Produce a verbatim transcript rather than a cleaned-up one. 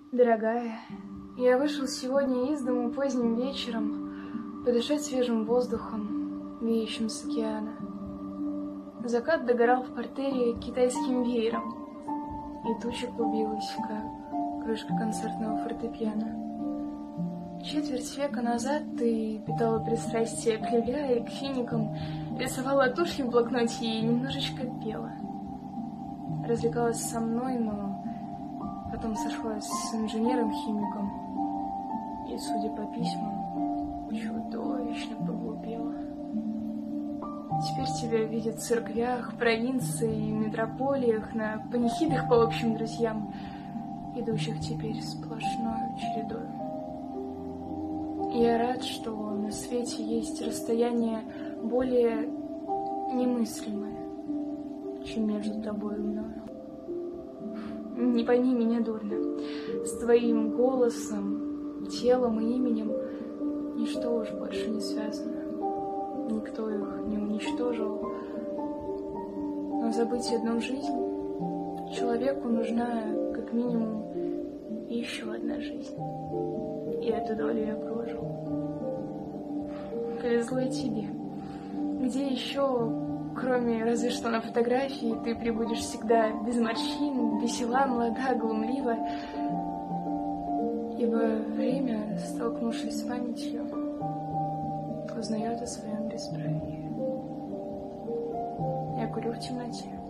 Дорогая, я вышел сегодня из дому поздним вечером подышать свежим воздухом, веющим с океана. Закат догорал в портере китайским веером, и туча клубилась, как крышка концертного фортепиано. Четверть века назад ты питала пристрастие к лилия и к финикам, рисовала тушью в блокноте и немножечко пела. Развлекалась со мной, но потом сошлась с инженером-химиком и, судя по письмам, чудовищно поглупела. Теперь тебя видят в церквях, провинции и метрополиях, на панихидах по общим друзьям, идущих теперь сплошной чередой. Я рад, что на свете есть расстояние более немыслимое, чем между тобой и мною. Не пойми меня дурно. С твоим голосом, телом и именем ничто уж больше не связано. Никто их не уничтожил. Но забыть одну жизнь человеку нужна как минимум еще одна жизнь. И эту долю я прожил. Повезло и тебе. Где еще, кроме разве что на фотографии, ты прибудешь всегда без морщин, весела, молода, глумлива, ибо время, столкнувшись с памятью, узнает о своем бесправии. Я курю в темноте.